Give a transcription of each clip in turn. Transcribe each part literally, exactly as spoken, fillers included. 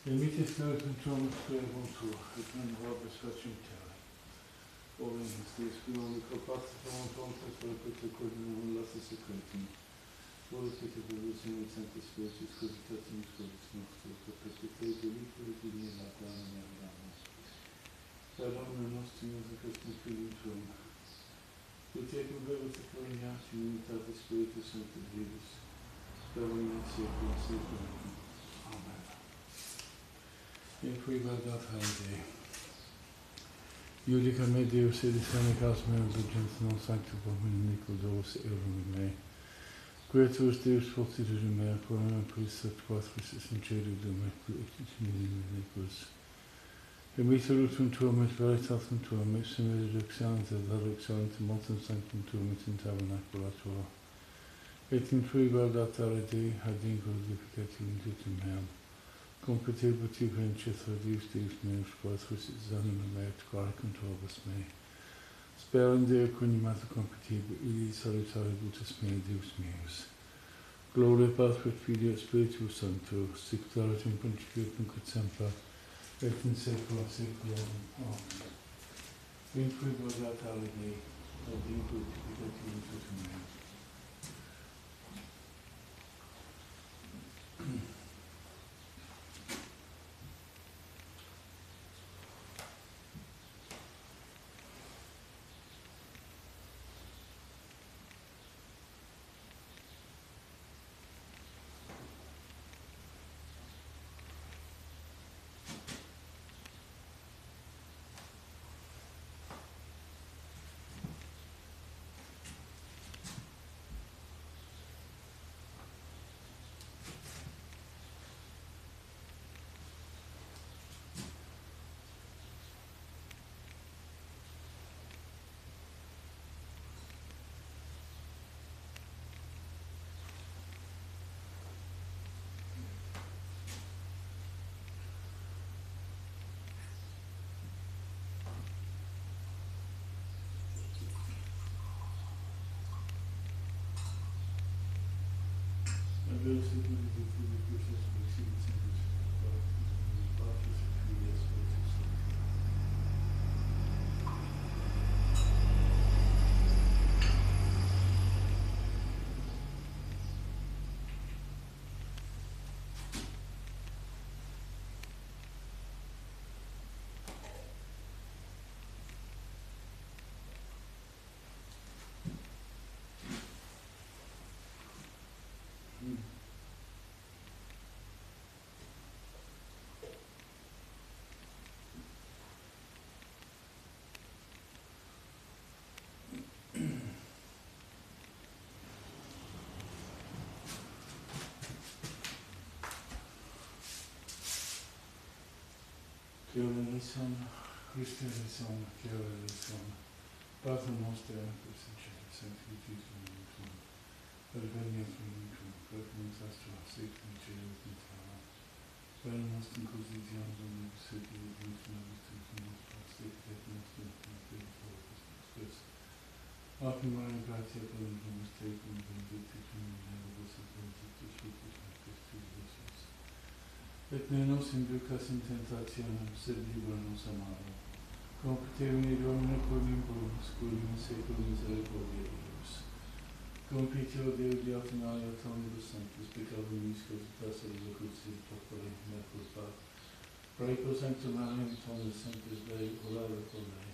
Emite Spiritum Tuum Spiritum et non vobis facem terra. Oremus Deus Filoni Corpactum Tuum Spiritum Cordinum Lassus Secretum. Volis et evolution in Sanctus Spiritus Cogitatum Spiritus Nostro, perpetuite Deliquid Divina Latana Meridana. Per Domine nostrum Iesu Christum Filium Tuum, ut tecum verbis et curiati unitatis Spiritus Sancti Deus, per omnia saecula saeculorum. Amen. In cui laudat Dei. Iudica me Deus et senecaus me indulgens non sanctum hominem Nicodemus erum in me. Quietus Deus fortitude mea, quorum prisat quatris sincerio Dome, qui ectis minim iniquus. Emiterutum Tuum et veritatem Tuum, et sine reductionis et reductionis multum sanctum Tuum et in tabernacula Tua. Et in cui laudat Dei, adinco glorificati in tutum meam. Competebus tibi in cetera Deus Deus meus, quatris et anima mea et quaricum tuobus mei. Sperende et conimata competibu, ili salutaribus mei Deus meus. Gloria Patri et Filii et Spiritus Sancto, sic erat in principio et nunc et semper, et in saecula saeculorum. Amen. Vinque laudat Dei, adinco glorificati in tutum meam. Deus et Filii et Spiritus Sanctus, Patris et Filii et Spiritus Sanctus. Kyrie eleison, Christe eleison, Kyrie eleison. Pater noster, qui in caelo, sanctificetur nomen tuum. Adveniat regnum tuum, regnum astra, sic in caelo et in terra. Panem nostrum quotidianum da nobis hodie et dimitte nobis debita nostra, sic et nostrum debita vobis. Opim Maria gratia plena tecum, benedictus in mulieribus et benedictus fructus ventris tui, Iesus. Et ne nos inducas in tentationem, sed libera nos a malo. Competevini Domine quodlibus, quod in saeculum misericordia Deus. Compitio Deo diaconalia tonibus sanctus, peccabum meis causitas et locutis populi, mercus pat. Praeco sanctumarium tonibus sanctus Dei, orare pro me.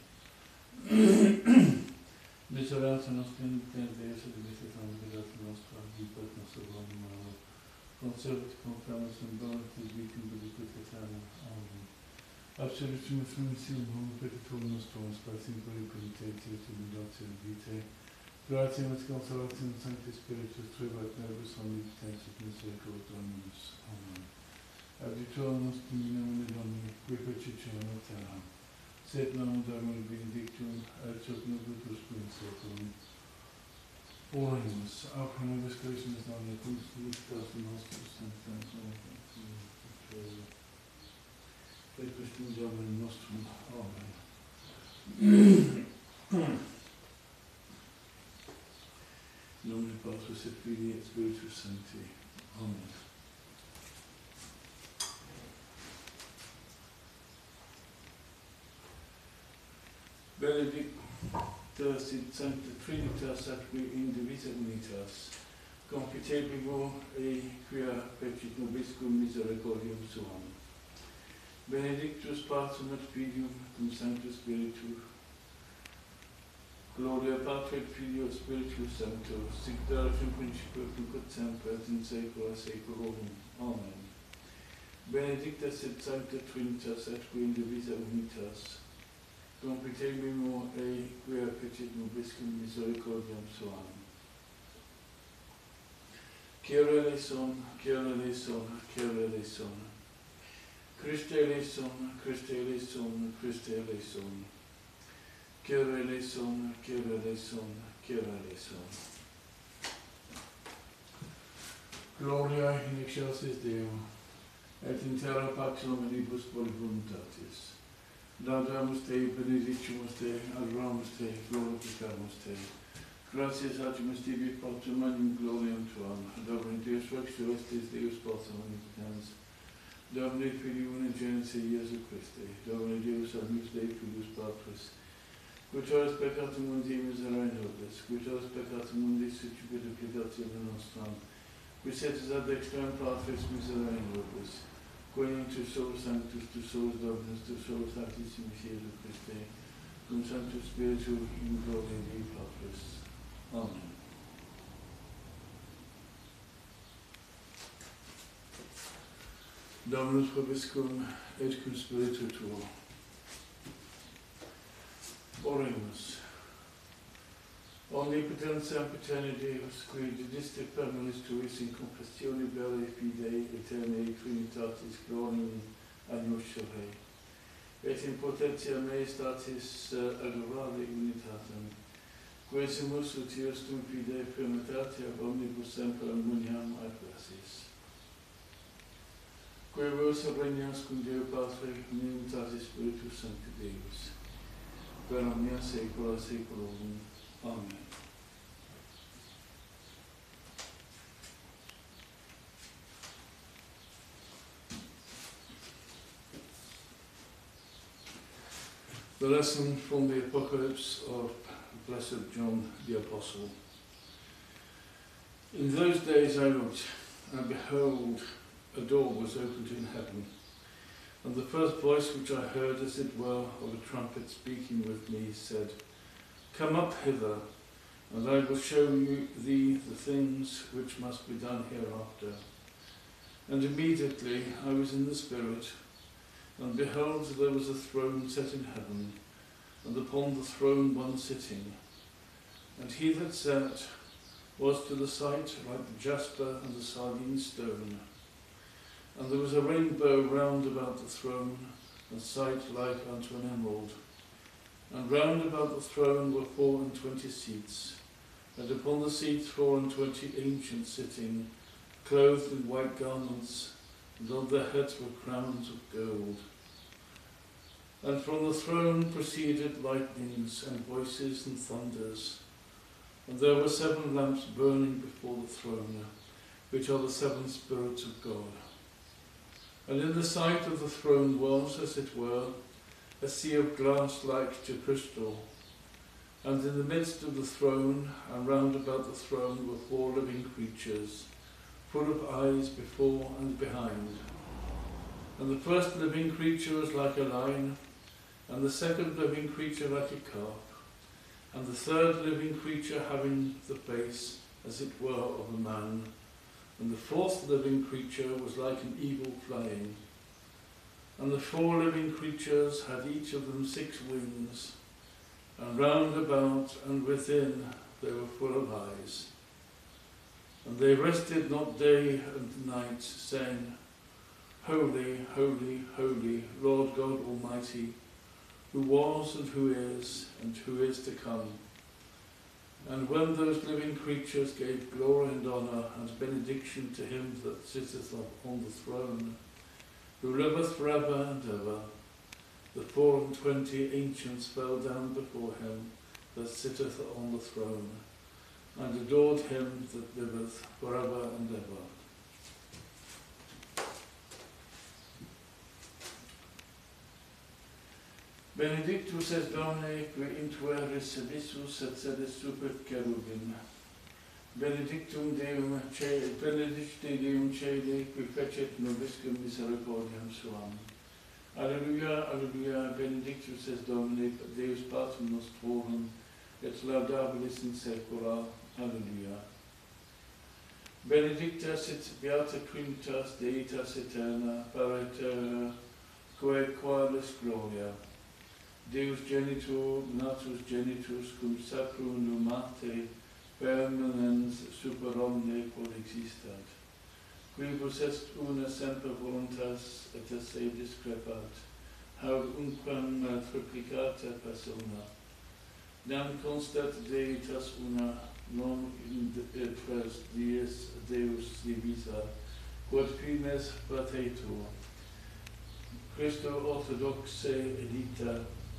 Miserata nostrum in Deus et dimitte omnibus nostra, vipet nos obrum malo. Conservat confirmus in bonatis vitam benedictus aeternam. Amen. Absolutum firmissime homo petitorum nostrum, spatium quae penitentiae et humiliatio vitae, gratiam et consolatium Sancti Spiritus trebat nervus omnipotens et misericordia Dominus. Amen. Adiutorium nostrum in nomine Domini, qui percipam et terram, sed nomen Domini benedictum, et hoc nunc in saeculum. Oremus, au nobis Christus Domine, cum spiritus nostris sanctum, et Christum Domini nostrum. Amen. Nomine Patris et Filii et Spiritus Sancti. Amen. Benedictus sit sancta Trinitas atque indivisibilitas, confitebimus e quia fecit nobiscum misericordium suam. Benedictus Patrem et Filium cum Sanctus Spiritus. Gloria Patri et Filio et Spiritus Sancto, sic erat in principio et nunc et semper et in saecula saeculorum. Amen. Benedicta sit sancta Trinitas atque indivisa unitas, confitebimus e quia fecit nobiscum misericordiam suam. Kyrie eleison, Kyrie eleison, Kyrie eleison. Christe eleison, Christe eleison, Christe eleison. Kyrie eleison, Kyrie eleison, Kyrie eleison. Gloria in excelsis Deo, et in terra pax hominibus voluntatis. Laudamus Te, benedicimus Te, adoramus Te, glorificamus Te. Gratias agimus Tibi, Patrem, magnum gloriam Tuam, Domine Deus Rex Celestis, Deus Pater omnipotens, Domine Filii unigenis Iesu Christi, Domine Deus agnus Dei Filius Patris, Quitoris peccatum mundi miserae nobis, quitoris peccatum mundi succubit obligatio nostram, qui setis ad dextram Patris miserae nobis, quae tu solus sanctus, tu solus Dominus, tu solus Sanctissimus Iesu Christi, cum Sanctus Spiritu in gloria Dei Patris. Amen. Dominus vobiscum et cum Spiritu tuo. Oremus. Omnipotens sempiterni Deus, qui didiste permanus tuis in compassione bellae fidei aeternae Trinitatis gloriam agnoscere, et in potentia maestatis adorare unitatem, quesimus ut iustum fidei firmitatia omnibus semper muniam adversis. Qui vos regnas cum Deo Patre, in unitatis Spiritus Sancti Deus, per omnia saecula saeculorum. Amen. The lesson from the Apocalypse of Blessed John the Apostle. In those days I looked, and behold, a door was opened in heaven, and the first voice which I heard, as it were, of a trumpet speaking with me, said, Come up hither, and I will show you thee the things which must be done hereafter. And immediately I was in the Spirit, and behold, there was a throne set in heaven, and upon the throne one sitting. And he that sat was to the sight like the jasper and the sardine stone. And there was a rainbow round about the throne, and sight like unto an emerald. And round about the throne were four and twenty seats, and upon the seats four and twenty ancients sitting, clothed in white garments, and on their heads were crowns of gold. And from the throne proceeded lightnings and voices and thunders. And there were seven lamps burning before the throne, which are the seven spirits of God. And in the sight of the throne was, as it were, a sea of glass like to crystal. And in the midst of the throne, and round about the throne, were four living creatures, full of eyes before and behind. And the first living creature was like a lion, and the second living creature like a calf, and the third living creature having the face, as it were, of a man, and the fourth living creature was like an eagle flying. And the four living creatures had each of them six wings, and round about and within they were full of eyes. And they rested not day and night, saying, Holy, holy, holy, Lord God Almighty, who was and who is and who is to come. And when those living creatures gave glory and honour and benediction to him that sitteth on the throne, who liveth forever and ever, the four and twenty ancients fell down before him that sitteth on the throne, and adored him that liveth forever and ever. Benedictus es Domine, qui intueris abissus et sedes super cherubim. Benedictum Deum, ce, benedicte Deum Celi, qui fecet nobiscum misericordiam suam. Alleluia, alleluia, benedictus es Domine, Deus Pater nostrorum, et laudabilis in saecula. Alleluia. Benedicta sit beata Trinitas Deitas Eterna, par aetera, quae qualis gloria. Deus genitur, natus genitus, cum sacrum numate, permanens super omne quod existat. Quibus est una semper voluntas et esse discrepat, haud unquam triplicata persona. Nam constat Deitas una, non in tres dies Deus divisa, quod fimes patetur. Christo orthodoxe edita,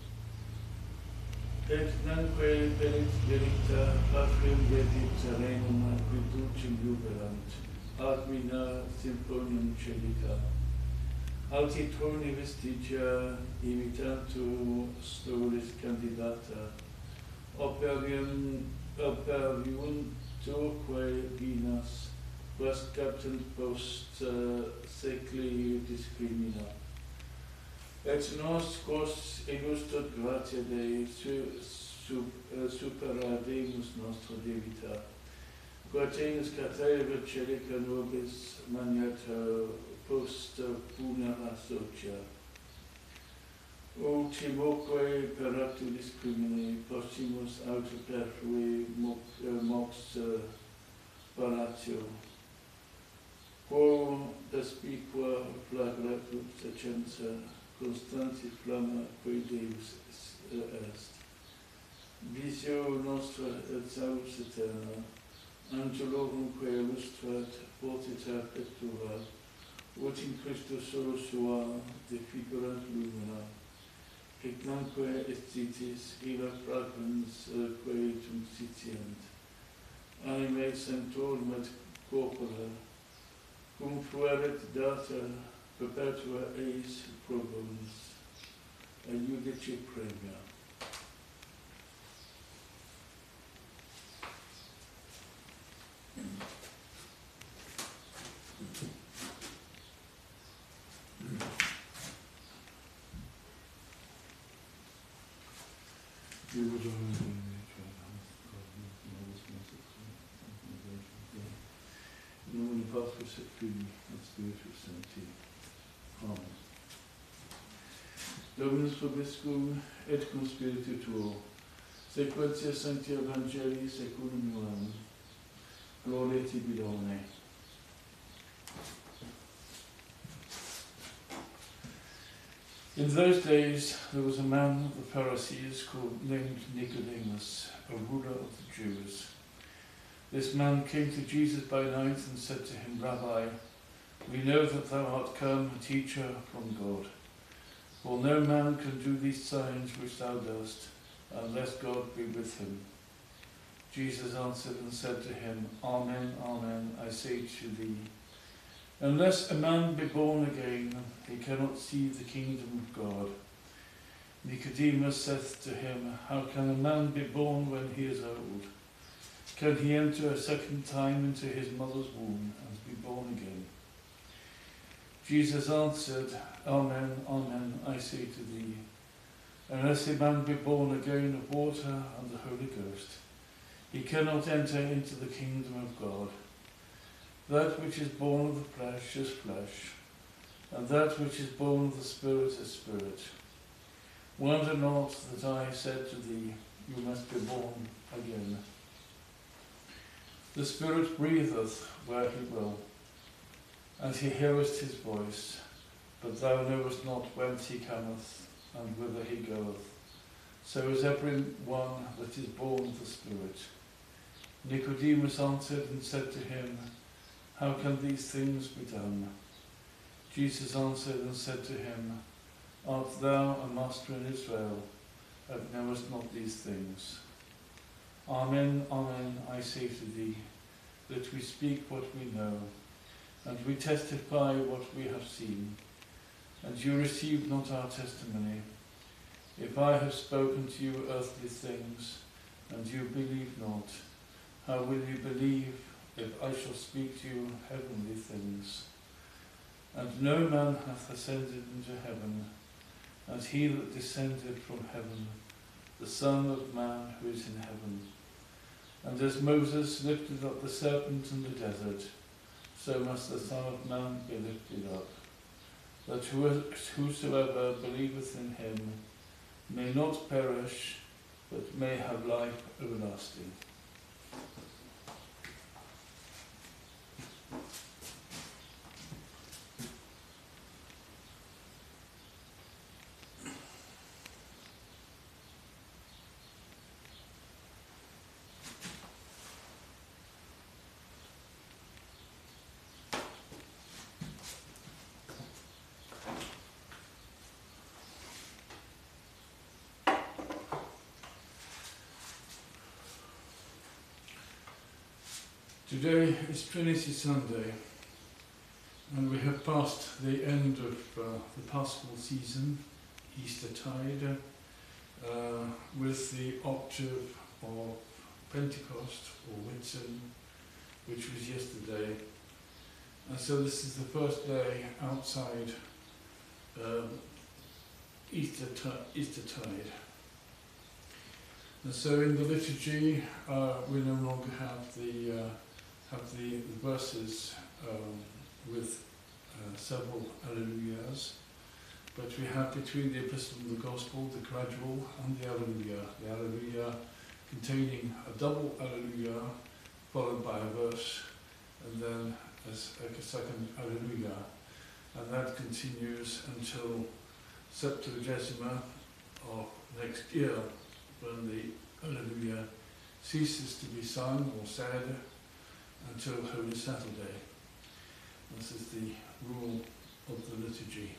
et nanque benedicta patrium dedit serenum qui dulcim jubilant, ad mina symphonium celica. Alti troni vestigia imitantur stolis candidata, operium operiunturque vinas, quas captant post uh, secli discrimina. Et nos quos illustrat gratia Dei su, su, uh, superademus nostra debita, quatenus cathedra celica nobis maniata post funera socia. Ultimoque per actu discrimine possumus auto perfui mox paratio. Quo despiqua flagratur secenza, constanti flamma quae Deus est. Visio nostra et salus eterna, angelorum quae illustrat fortiter pectura, ut in Christo solo sua defigurant lumina, Ignamque excitis, illa fragmens quae tum sitient. Anime sanctorum et corpora, cum flueret data perpetua eis probonis, a judice premia. In Patris et Filii et Spiritus Sancti. Amen. Dominus vobiscum et cum spiritu tuo, sequentia Sancti Evangelii secundum Ioannem. Gloria tibi Domine. In those days there was a man of the Pharisees called named Nicodemus, a ruler of the Jews. This man came to Jesus by night and said to him, Rabbi, we know that thou art come, a teacher from God. For no man can do these signs which thou dost, unless God be with him. Jesus answered and said to him, Amen, amen, I say to thee, unless a man be born again, he cannot see the kingdom of God. Nicodemus saith to him, How can a man be born when he is old? Can he enter a second time into his mother's womb and be born again? Jesus answered, Amen, amen, I say to thee, unless a man be born again of water and the Holy Ghost, he cannot enter into the kingdom of God. That which is born of the flesh is flesh, and that which is born of the Spirit is spirit. Wonder not that I said to thee, You must be born again. The Spirit breatheth where he will, and he hearest his voice, but thou knowest not whence he cometh, and whither he goeth. So is every one that is born of the Spirit. Nicodemus answered and said to him, How can these things be done? Jesus answered and said to him, Art thou a master in Israel, and knowest not these things? Amen, amen, I say to thee, that we speak what we know, and we testify what we have seen, and you receive not our testimony. If I have spoken to you earthly things, and you believe not, how will you believe if I shall speak to you heavenly things? And no man hath ascended into heaven, and he that descended from heaven, the Son of Man who is in heaven. And as Moses lifted up the serpent in the desert, so must the Son of Man be lifted up, that whosoever believeth in him may not perish, but may have life everlasting. Today is Trinity Sunday, and we have passed the end of uh, the Paschal season, Eastertide, uh, with the octave of Pentecost, or Whitsun, which was yesterday. And so this is the first day outside um, Eastertide. Eastertide. And so in the liturgy, uh, we no longer have the uh, have the, the verses um, with uh, several Alleluias, but we have between the Epistle and the Gospel the gradual and the Alleluia. The Alleluia containing a double Alleluia followed by a verse, and then as a second Alleluia, and that continues until Septuagesima of next year, when the Alleluia ceases to be sung or said until Holy Saturday. This is the rule of the liturgy.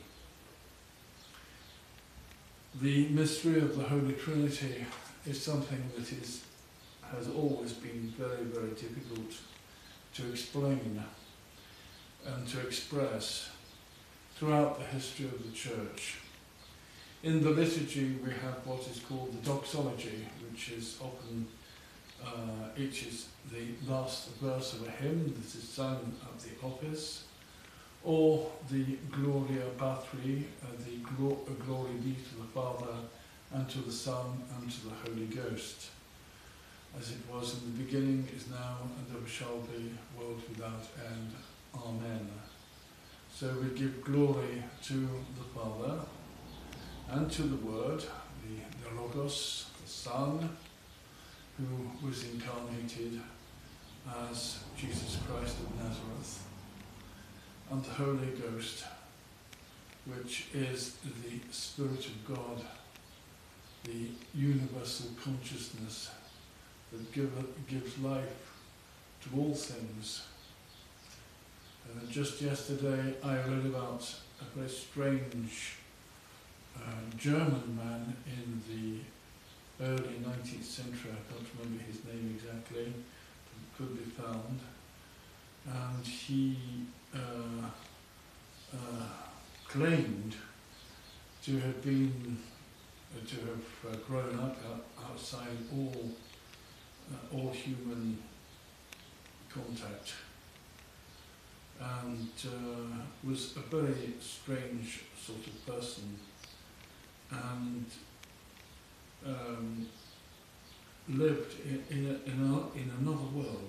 The mystery of the Holy Trinity is something that is, has always been very, very difficult to explain and to express throughout the history of the Church. In the liturgy we have what is called the doxology, which is often uh, each is the last verse of a hymn that is sung at the office, or the Gloria Patri, uh, the glo glory be to the Father, and to the Son, and to the Holy Ghost, as it was in the beginning, is now, and ever shall be, world without end. Amen. So we give glory to the Father, and to the Word, the, the Logos, the Son, who was incarnated as Jesus Christ of Nazareth, and the Holy Ghost, which is the Spirit of God, the universal consciousness that give, gives life to all things. Uh, just yesterday I read about a very strange uh, German man in the early nineteenth century, I can't remember his name exactly, but could be found, and he uh, uh, claimed to have been, uh, to have uh, grown up out, outside all, uh, all human contact, and uh, was a very strange sort of person, and Um, lived in, in, a, in, a, in another world.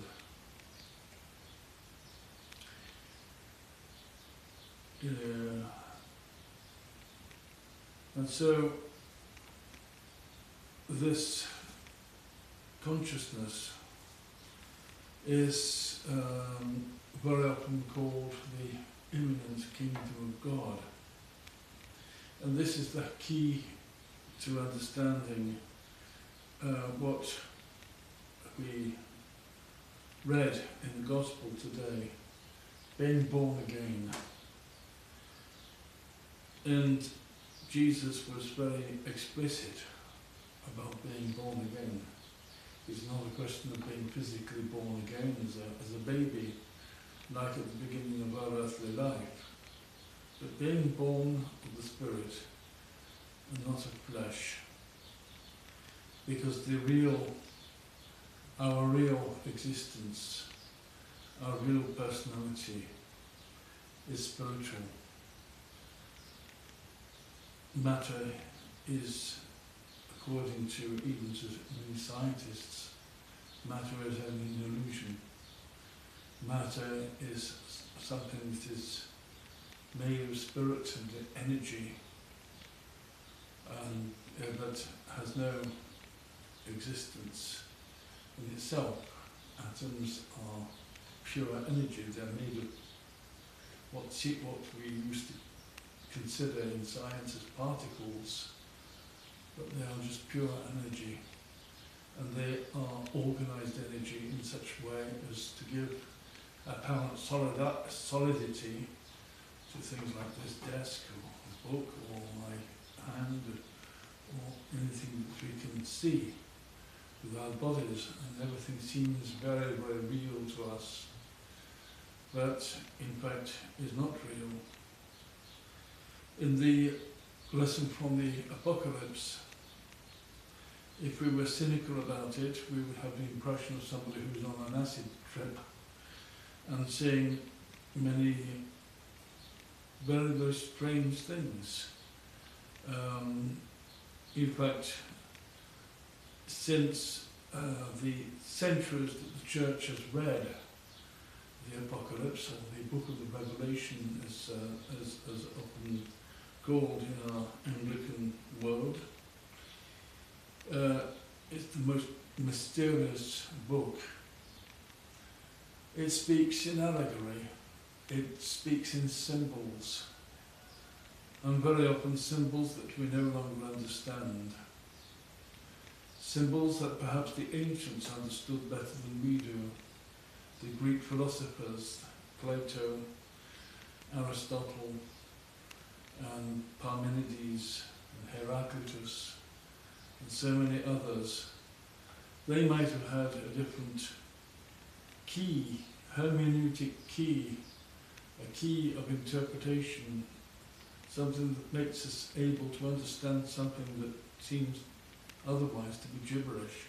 Uh, and so this consciousness is um, very often called the immanent kingdom of God. And this is the key to understanding uh, what we read in the Gospel today, being born again. And Jesus was very explicit about being born again. It's not a question of being physically born again as a, as a baby, like at the beginning of our earthly life, but being born of the Spirit, and not of flesh. Because the real, our real existence, our real personality is spiritual. Matter is, according to even to many scientists, matter is only an illusion. Matter is something that is made of spirit and energy, and uh, that has no existence in itself. Atoms are pure energy. They're made of what, what we used to consider in science as particles, but they are just pure energy, and they are organised energy in such a way as to give apparent solid solidity to things like this desk or book or my hand or anything that we can see with our bodies, and everything seems very, very real to us, but in fact is not real. In the lesson from the Apocalypse, if we were cynical about it, we would have the impression of somebody who's on an acid trip and seeing many very, very strange things. Um, in fact, since uh, the centuries that the Church has read the Apocalypse, or the Book of the Revelation, as, uh, as, as often called in our Anglican world, uh, it's the most mysterious book. It speaks in allegory, it speaks in symbols, and very often symbols that we no longer understand. Symbols that perhaps the ancients understood better than we do. The Greek philosophers, Plato, Aristotle, and Parmenides, and Heraclitus, and so many others, they might have had a different key, hermeneutic key, a key of interpretation, something that makes us able to understand something that seems otherwise to be gibberish.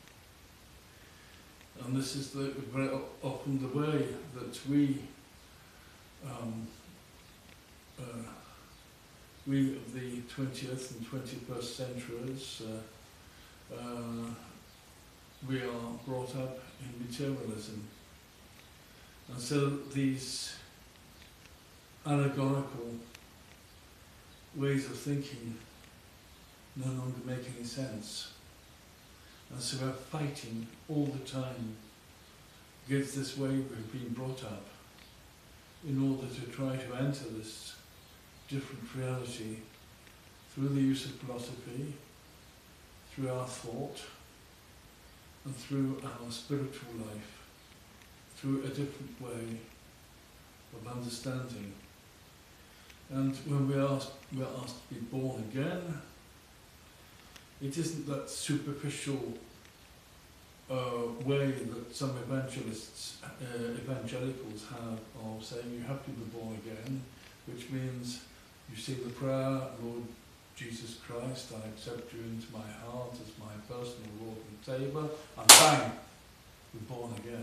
And this is the, very often the way that we, um, uh, we of the twentieth and twenty-first centuries, uh, uh, we are brought up in materialism. And so these allegorical ways of thinking no longer make any sense. And so we're fighting all the time against this way we've been brought up in order to try to enter this different reality through the use of philosophy, through our thought, and through our spiritual life, through a different way of understanding. And when we are asked, we're asked to be born again, it isn't that superficial uh, way that some evangelists, uh, evangelicals have of saying you have to be born again, which means you say the prayer, Lord Jesus Christ, I accept you into my heart as my personal Lord and Saviour, and bang, we're born again.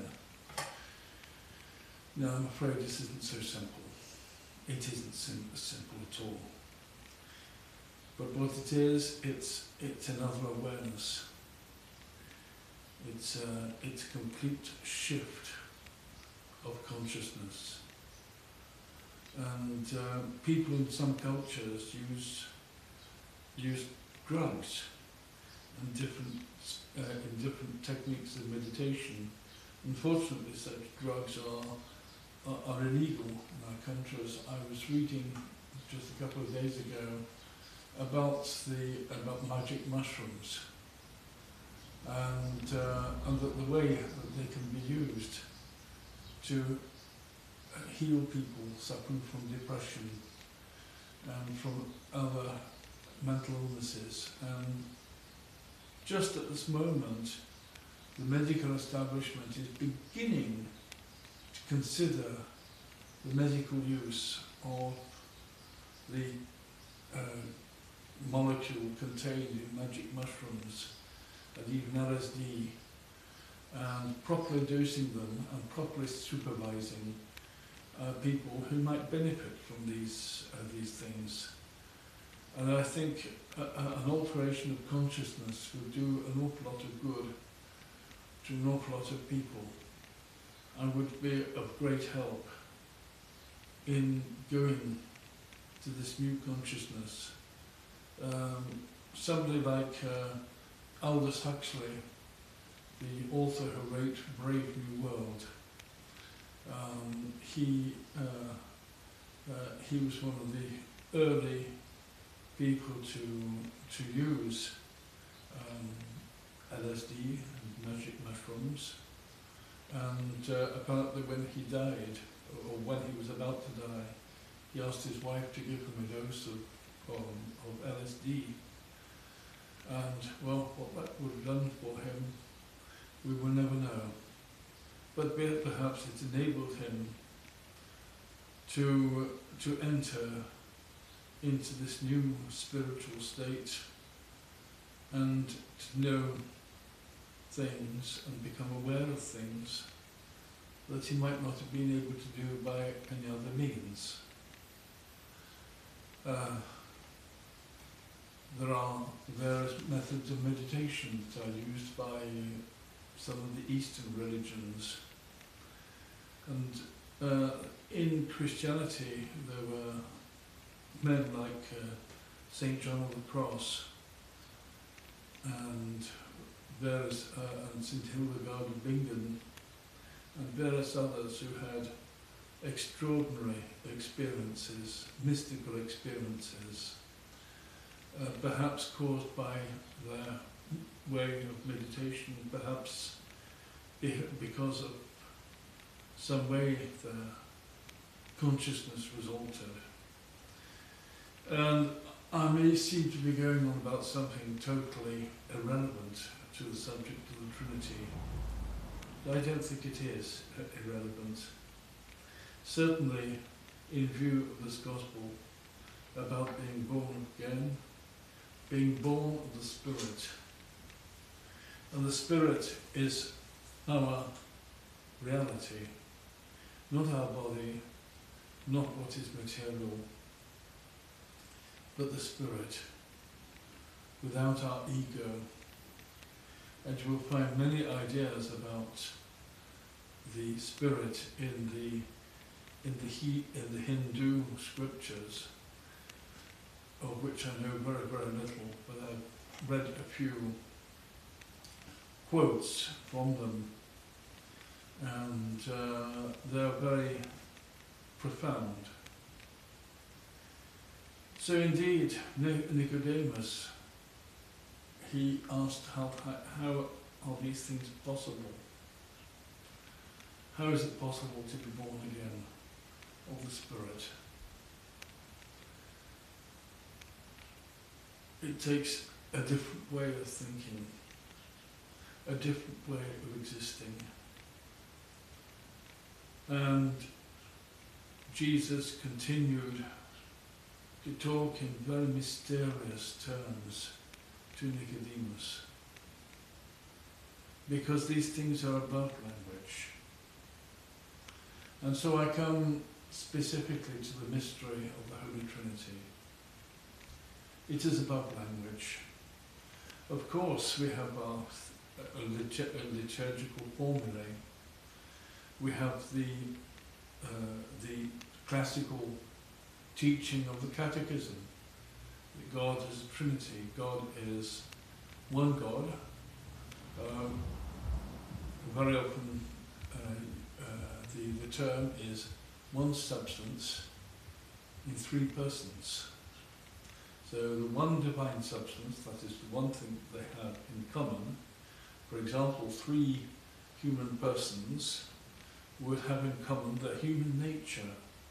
No, I'm afraid this isn't so simple. It isn't sim simple at all. But what it is, it's it's another awareness. It's a, it's a complete shift of consciousness. And uh, people in some cultures use use drugs and different uh, in different techniques of meditation. Unfortunately, such drugs are, are are illegal in our countries. I was reading just a couple of days ago about the about magic mushrooms, and uh, and the, the way that they can be used to heal people suffering from depression and from other mental illnesses. And just at this moment, the medical establishment is beginning to consider the medical use of the uh, molecule contained in magic mushrooms and even L S D, and properly dosing them and properly supervising uh, people who might benefit from these uh, these things. And I think a, a, an alteration of consciousness would do an awful lot of good to an awful lot of people, and would be of great help in going to this new consciousness. Um, somebody like uh, Aldous Huxley, the author who wrote Brave New World, um, he uh, uh, he was one of the early people to to use um, L S D and magic mushrooms, and uh, apparently when he died, or when he was about to die, he asked his wife to give him a dose of, um, of L S D, and well, what that would have done for him, we will never know. But perhaps it enabled him to, to enter into this new spiritual state and to know things and become aware of things that he might not have been able to do by any other means. Uh, there are various methods of meditation that are used by some of the Eastern religions, and uh, in Christianity there were men like uh, Saint John of the Cross and various uh, and Saint Hildegard of Bingen and various others who had extraordinary experiences, mystical experiences, uh, perhaps caused by their way of meditation, perhaps because of some way their consciousness was altered. And I may seem to be going on about something totally irrelevant to the subject of the Trinity, but I don't think it is irrelevant. Certainly, in view of this gospel about being born again, being born of the Spirit. And the Spirit is our reality, not our body, not what is material, but the Spirit, without our ego. And you will find many ideas about the Spirit in the in the he, in the Hindu scriptures, of which I know very, very little, but I've read a few quotes from them, and uh, they're very profound. So indeed, Nicodemus, he asked how, how are these things possible? How is it possible to be born again of the Spirit? It takes a different way of thinking, a different way of existing. And Jesus continued to talk in very mysterious terms to Nicodemus, because these things are above language. And so I come specifically to the mystery of the Holy Trinity. It is above language. Of course, we have our a litur a liturgical formulae. We have the uh, the classical teaching of the Catechism. That God is a Trinity. God is one God. Um, very often, uh, uh, the the term is one substance in three persons. So the one divine substance, that is the one thing they have in common. For example, three human persons would have in common their human nature,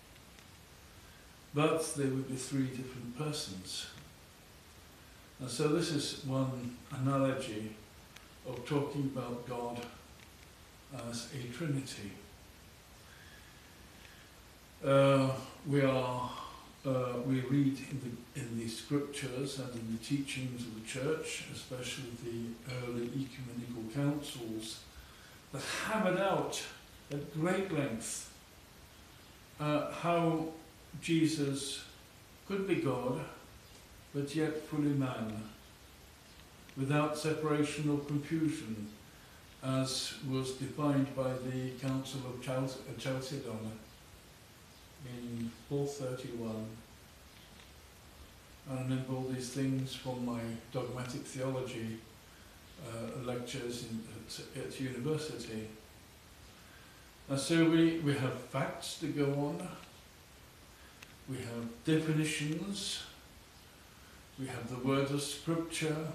but they would be three different persons. And so this is one analogy of talking about God as a Trinity. Uh, we are uh, we we read in the, in the scriptures and in the teachings of the church, especially the early ecumenical councils, that hammered out at great length uh, how Jesus could be God, but yet fully man, without separation or confusion, as was defined by the Council of Chalcedon in four thirty-one. I remember all these things from my dogmatic theology uh, lectures in, at, at university. And so we, we have facts to go on, we have definitions, we have the word of scripture,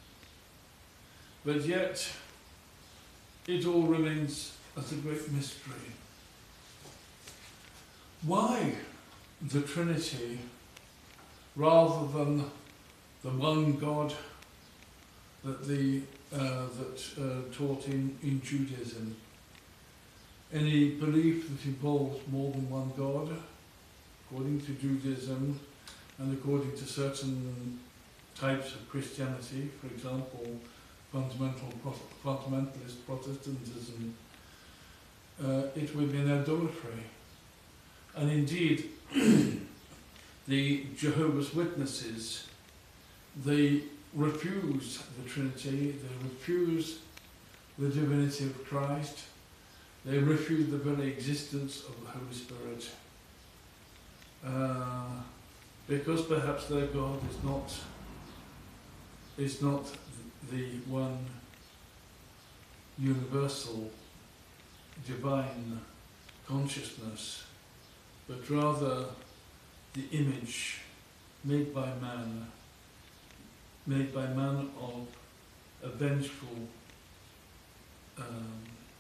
but yet it all remains as a great mystery. Why the Trinity rather than the one God that the uh, that uh, taught in, in Judaism? Any belief that involves more than one God, according to Judaism and according to certain types of Christianity, for example, fundamental fundamentalist Protestantism, uh, it would be an idolatry. And indeed, the Jehovah's Witnesses, they refuse the Trinity, they refuse the divinity of Christ, they refuse the very existence of the Holy Spirit, uh, because perhaps their God is not is not the one universal divine consciousness, but rather the image made by man, made by man of a vengeful um,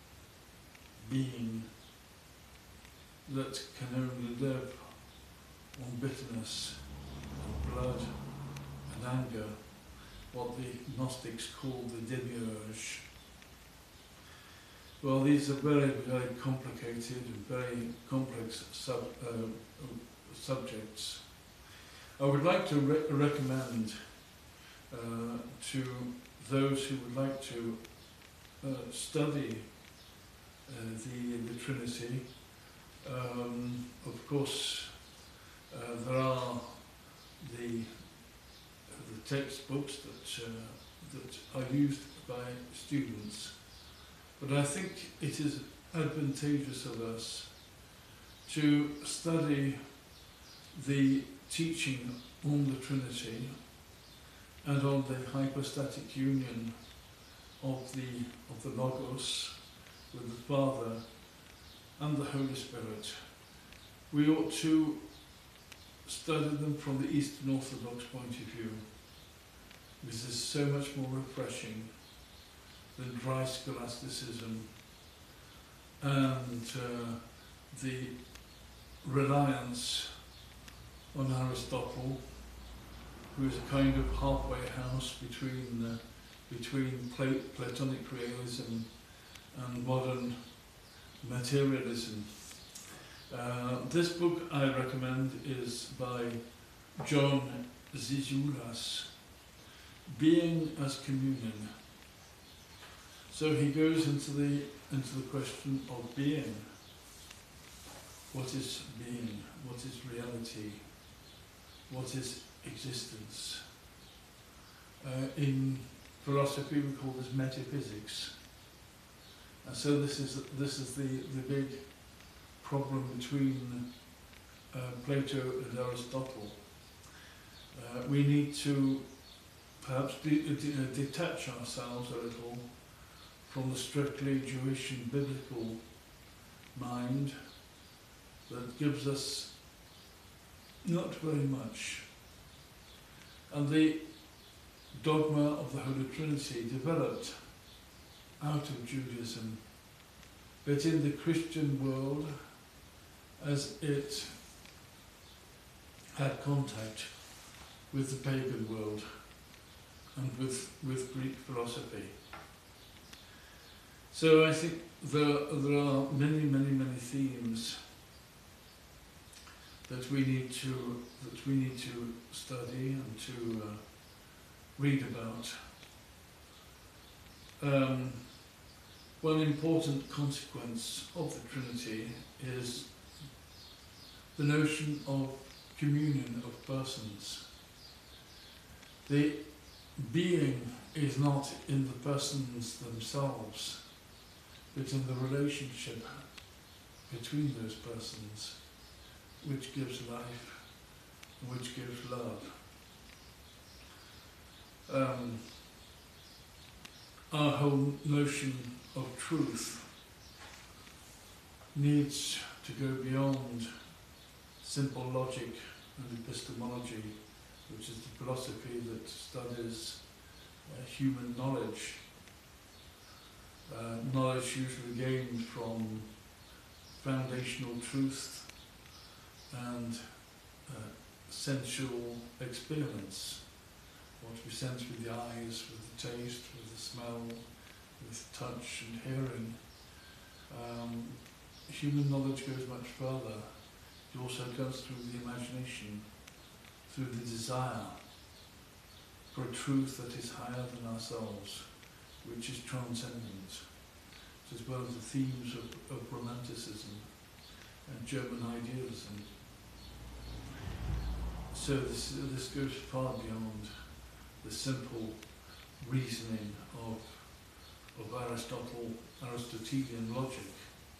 being that can only live on bitterness and blood and anger, what the Gnostics called the demiurge. Well, these are very, very complicated and very complex sub, uh, subjects. I would like to re recommend uh, to those who would like to uh, study uh, the, the Trinity. Um, of course, uh, there are the, the textbooks that, uh, that are used by students. But I think it is advantageous of us to study the teaching on the Trinity and on the hypostatic union of the, of the Logos with the Father and the Holy Spirit. We ought to study them from the Eastern Orthodox point of view. This is so much more refreshing than dry scholasticism and uh, the reliance on Aristotle, who is a kind of halfway house between uh, between Pla Platonic realism and modern materialism. Uh, this book I recommend is by John Zizioulas, Being as Communion. So he goes into the into the question of being. What is being? What is reality? What is existence? Uh, in philosophy, we call this metaphysics. And so this is this is the the big problem between uh, Plato and Aristotle. Uh, we need to perhaps de de detach ourselves a little from the strictly Jewish and biblical mind that gives us not very much. And the dogma of the Holy Trinity developed out of Judaism, but in the Christian world, as it had contact with the pagan world and with, with Greek philosophy. So I think there, there are many, many, many themes that we need to that we need to study and to uh, read about. Um, one important consequence of the Trinity is the notion of communion of persons. The being is not in the persons themselves, but in the relationship between those persons, which gives life, which gives love. Um, our whole notion of truth needs to go beyond simple logic and epistemology, which is the philosophy that studies uh, human knowledge. Uh, knowledge usually gained from foundational truth and uh, sensual experience, what we sense with the eyes, with the taste, with the smell, with touch and hearing. Um, human knowledge goes much further. It also goes through the imagination, through the desire for a truth that is higher than ourselves, which is transcendent. As well as the themes of, of romanticism and German idealism. So this, this goes far beyond the simple reasoning of, of Aristotle, Aristotelian logic.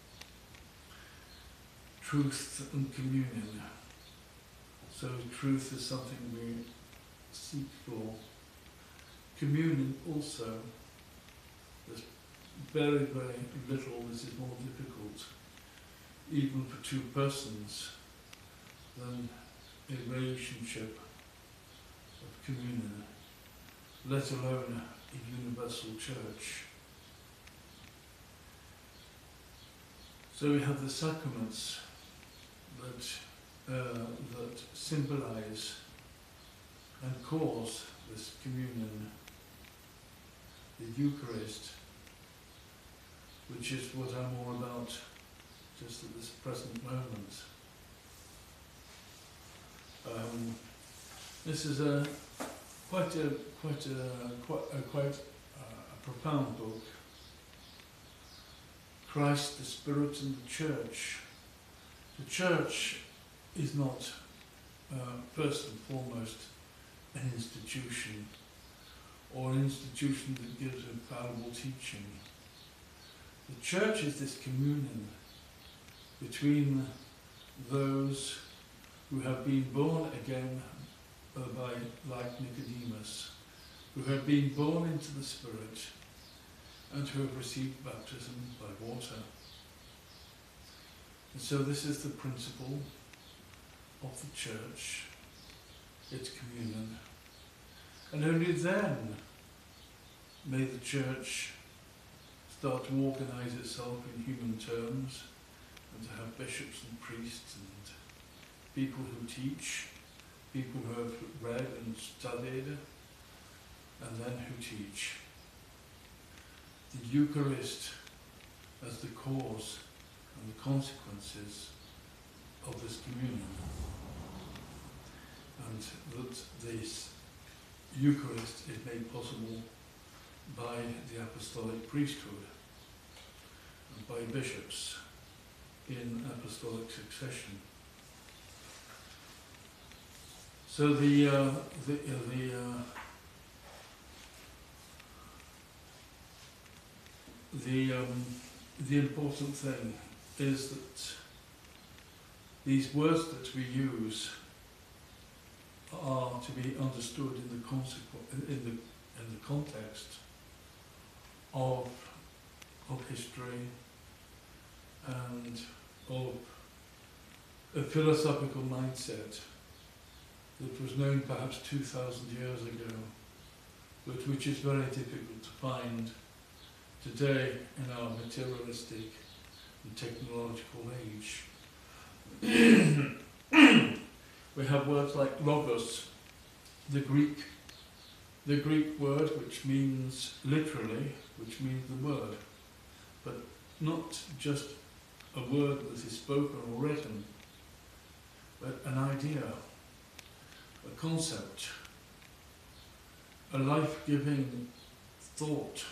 Truth and communion. So truth is something we seek for. Communion also, there's very, very little. This is more difficult, even for two persons, than a relationship of communion, let alone a universal church. So we have the sacraments that, uh, that symbolize and cause this communion. The Eucharist, which is what I'm all about just at this present moment. Um, this is a quite a quite a quite a, quite a profound book. Christ, the Spirit, and the Church. The Church is not uh, first and foremost an institution, or an institution that gives infallible teaching. The Church is this communion between those who have been born again uh, by, like Nicodemus, who have been born into the Spirit and who have received baptism by water. And so this is the principle of the Church, its communion. And only then may the Church start to organise itself in human terms, and to have bishops and priests and people who teach, people who have read and studied, and then who teach. The Eucharist as the cause and the consequences of this communion. And that this Eucharist is made possible by the apostolic priesthood and by bishops in apostolic succession. So the uh, the uh, the uh, the um, the important thing is that these words that we use are to be understood in the consequ- in the in the context of of history and of a philosophical mindset that was known perhaps two thousand years ago, but which is very difficult to find today in our materialistic and technological age. We have words like logos, the Greek, the Greek word which means literally, which means the word, but not just a word that is spoken or written, but an idea, a concept, a life-giving thought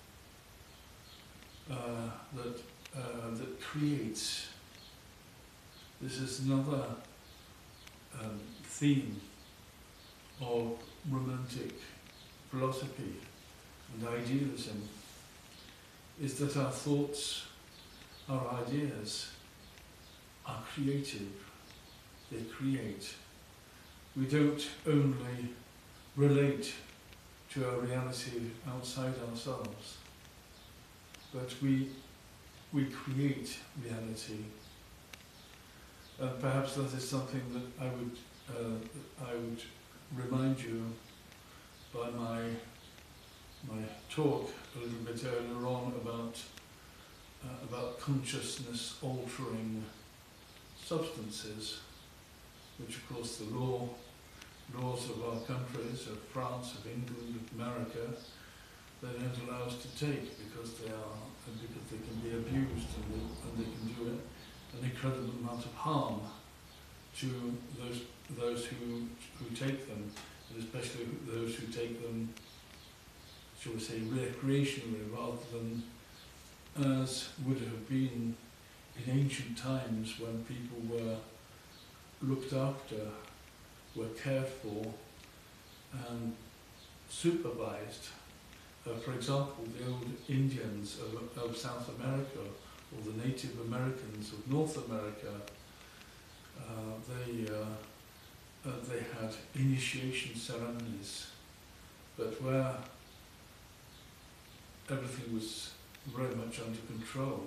uh, that uh, that creates. This is another um, theme of romantic philosophy and idealism, is that our thoughts, our ideas are creative. They create. We don't only relate to our reality outside ourselves, but we we create reality. And perhaps that is something that I would uh, I would remind you by my my talk a little bit earlier on about uh, about consciousness altering substances, which of course the law laws of our countries, of France, of England, of America, they don't allow us to take because they are because they can be abused and they, and they can do it an incredible amount of harm to those those who who take them, and especially those who take them, shall we say, recreationally rather than as would have been in ancient times when people were looked after, were cared for and supervised. Uh, for example, the old Indians of, of South America, or the Native Americans of North America, uh, they uh, uh, they had initiation ceremonies, but where everything was very much under control.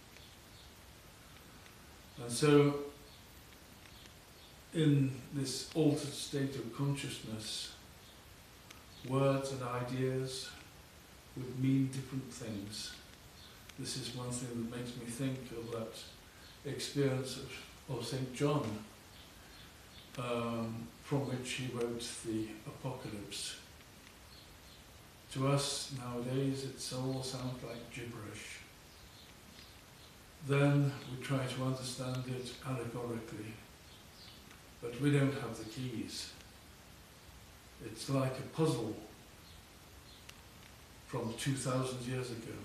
And so, in this altered state of consciousness, words and ideas would mean different things. This is one thing that makes me think of that experience of, of Saint John, um, from which he wrote the Apocalypse. To us nowadays it all sounds like gibberish. Then we try to understand it allegorically, but we don't have the keys. It's like a puzzle from two thousand years ago,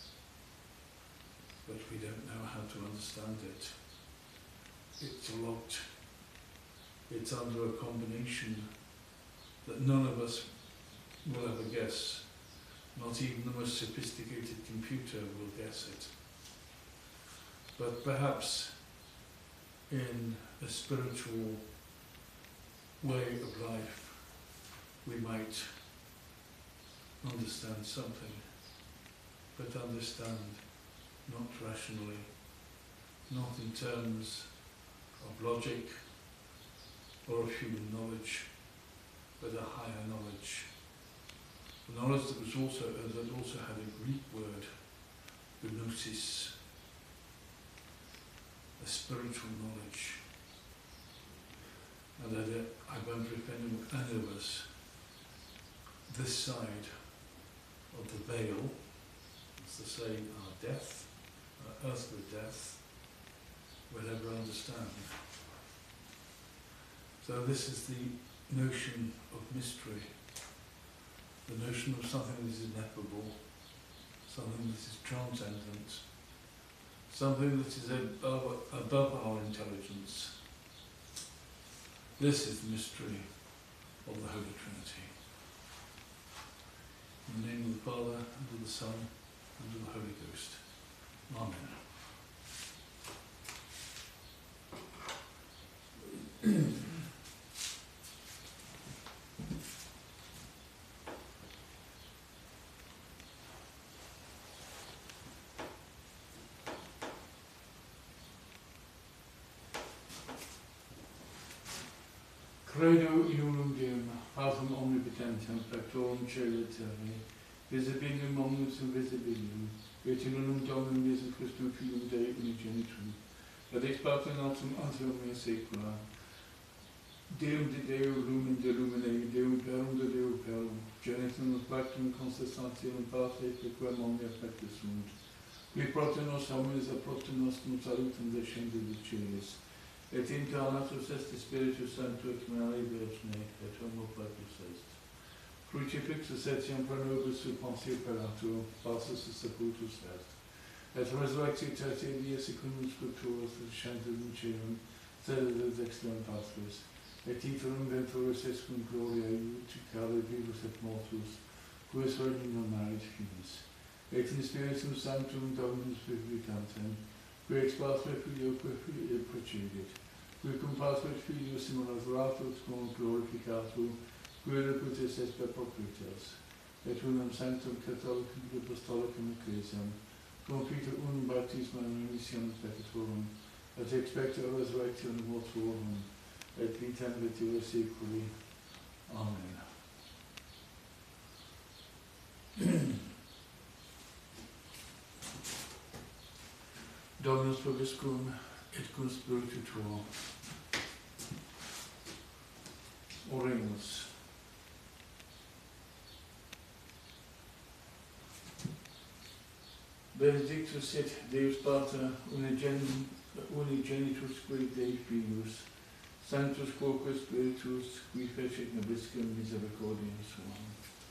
but we don't know how to understand it. It's locked. It's under a combination that none of us will ever guess. Not even the most sophisticated computer will guess it. But perhaps in a spiritual way of life, we might understand something, but understand not rationally, not in terms of logic or of human knowledge, but a higher knowledge. A knowledge that was also uh, that also had a Greek word, gnosis, a spiritual knowledge. And that uh, I wonder if any, any of us, this side of the veil, as to say our death, our earthly death, will ever understand. So this is the notion of mystery, the notion of something that is ineffable, something that is transcendent, something that is above, above our intelligence. This is the mystery of the Holy Trinity. In the name of the Father, and of the Son, and of the Holy Ghost. Amen. Credo in unum Deum, Patrem omnipotentem, Pectorum Caeli Terrae, visibilium omnibus invisibilium, et in unum Dominum Iesum Christum Filium Dei unigenitum, et ex parte natum ante omnia saecula, Deum de Deo, lumen de lumine, Deum perum de Deo perum, genitum pactum consistantium Patre, pequam omnia pectus sunt, qui prote nos homines a prote nostrum salutum descende de celis, et incarnatus est Spiritus Sanctus Maria Virgine, et homo flatus est. Crucifixus etiam pro nobis supensio peratur, passus sepultus est. Et resurrectio tertia dia secundum scripturas reducentur in caelum, sedet dexterum Patris, et iterum venturus est cum gloria iuticare vivus et mortus, quis regnum marit finis. Et in Spiritum Sanctum Dominus vivificantem, qui ex Patre Filioque et procedit, qui cum Patre Filio simulacratur cum glorificatur, qui reputis est per propritas, et unum sanctum catholicum apostolicum ecclesiam, confite unum baptismum in remissionem peccatorum, et expecto resurrectionem mortuorum, et vitam vetula saeculi. Amen. Dominus vobiscum, et cum spiritu tuo. Oremus. Benedictus et Deus Pater, unigen, unigenitus qui Dei Filius, Sanctus quoque Spiritus, qui fecit nobiscum misericordiam suam.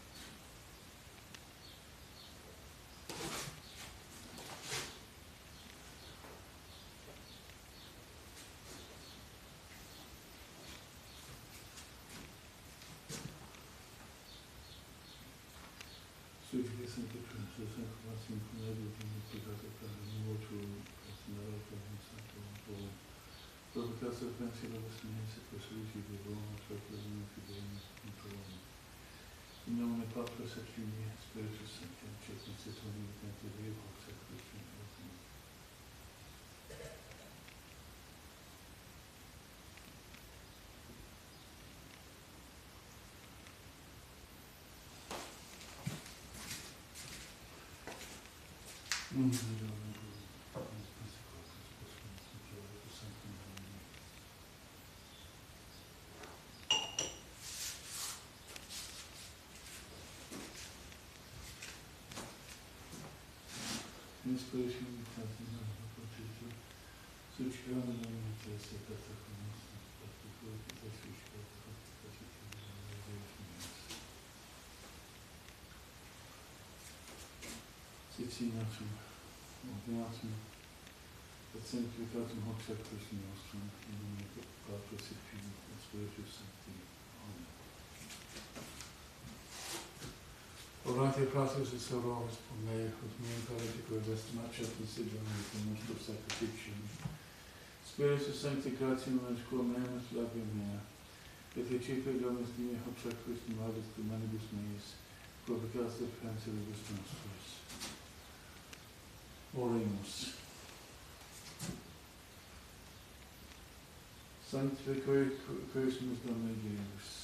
Suificis sanctificatus sanctificatum cum peccato per mortuum personale per sanctum provocatus pensiobus meis et resurrectio vivorum traculum fideum tuum. In nomine Patris et Filii et Spiritus Sancti, et constitutum vivente Deo hoc sanctus. Inspiration in the protection, such ground and the secret of the but before the fish got the Sicinatum, Ognatum, et sanctificatum hoc sanctus nostrum, in nomine Patris et Filii et Spiritus Sancti. Amen. Orate Patris et Sorores por me, ut me imperatico et estimatio considerum et nostrum sacrificium. Spiritus Sancti gratiam et quam memus labia mea, et eccepe Dominus Dei hoc sacrificis modus de manibus meis, provocatus et pensibus nostris. Oremus. Sanctifique Christus Domine Deus.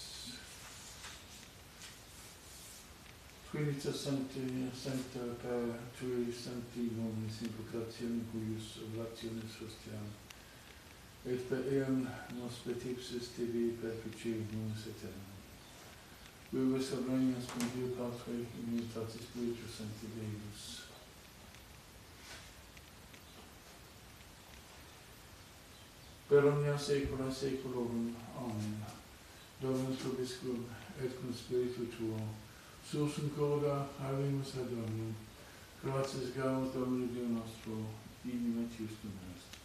Trinity Sunday, Sancta per Tui Sancti Nominis Invocationem Cuius Oblationis Hostiam, et per eam nos petipsis tibi perficimus aeternum. Vivus regnus cum Deo Patre, in unitatis Spiritus Sancti Deus. Per omnia saecula saeculorum. Amen. Dominus vobiscum, et cum Spiritu tuo, sursum corda habemus ad Dominum, gratias gaudium Domini Deo nostro, dignum et justum est.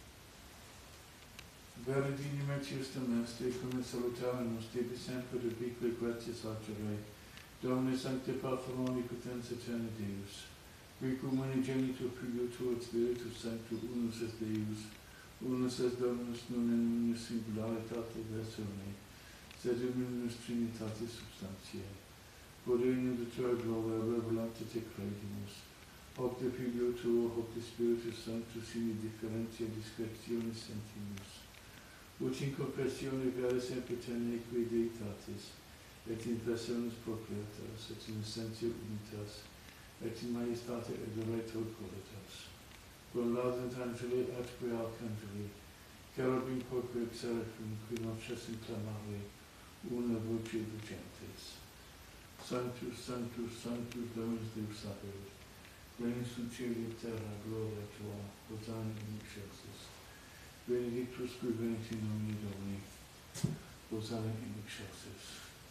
Vere dignum et justum est, et cum salutaremus tibi sempre de bique gratias acere, Domine Sancte Pater omnipotens aeterni Deus, qui cum unigenitur Filio tuo et Spiritus Sanctus unus est Deus, unus est Dominus non in unus singularitate versione, sed in unus Trinitatis substantiae. Quod in de tua gloria revelante te credimus, hoc de Filio tuo, hoc de Spiritus Sanctus in differentia discretionis sentimus, ut in confessione vere semper teneque Deitatis, et in personis proprietas, et in essentia unitas, et in majestate adorator qualitas. Quam laudent angeli atque arcangeli, cherubim quoque et seraphim, qui noces inclamare, una voce ducentes. Sanctus, Sanctus, Sanctus, Dominus Deus Sabaoth, regnus in caeli et terra, gloria tua, hosanna in excelsis. Benedictus Scrivenis in nomine Domini, Rosalia in excelsis.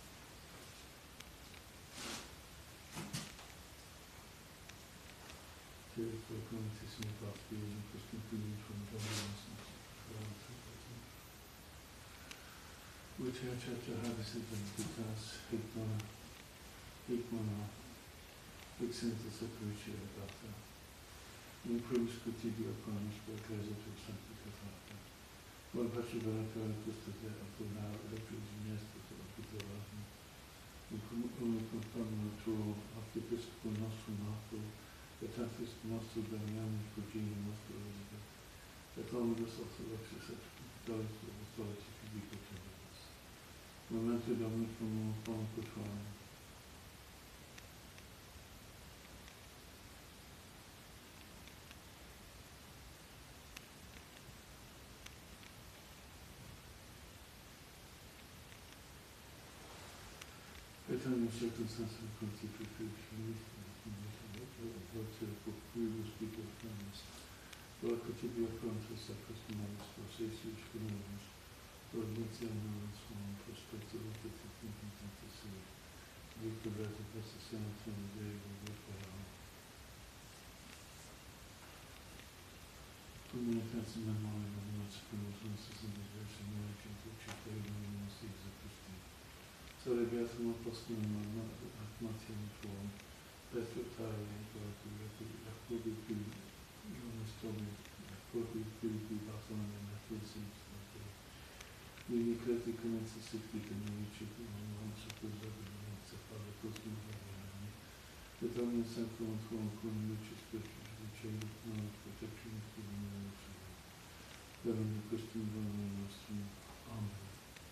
Spirit for Comitis in Gospel, and for Scrivenis from Dominus, which our chapter has it in the class, Hikmana, Hikmana, Excentus Appreciate Data. In primis Cotibia Conis, per Casa to Sanctica Fata. One Pachibana Caracusta de Apuna, Electric Gymnastic of Pitavasm. In Comune Compagno Tuo, Archiepiscopal Nostrum Arco, et Antis Nostro Damianis Progeni Nostro Elizabeth. Et Omnibus Orthodoxus et Catholics of Authority Fidico Teneris. Momento Dominicum Pon Quattuam. Et ogni circostanza di contification, for previous people of kindness, Lord, Cotibia Prontus, Sacrostimanis, Processius, Phenomenus, Lord, Nazianalis, One, Prospective, Fifteen, Twenty-Three, Victor Better, Procession, Twenty Day, Victor. Comunitas in memoria of the most famous Moses in the version of the Church of the Use of Sarum. So the Gatham Apostle at Martin form, Petro Tari and Torati, Yakobi Pili, Jonas Tomi, Yakobi Pili, Bartholomew, and Athletes, Mini Creti commences sixty and Nietzsche, and one suppose of the Names of Father Cosmo Valley, the Dominant Central and Throne, Queen Nietzsche, Scripture, the Chain of Knowledge, Protection of the Nation, Government the Christian Roman Nostrum. Amen.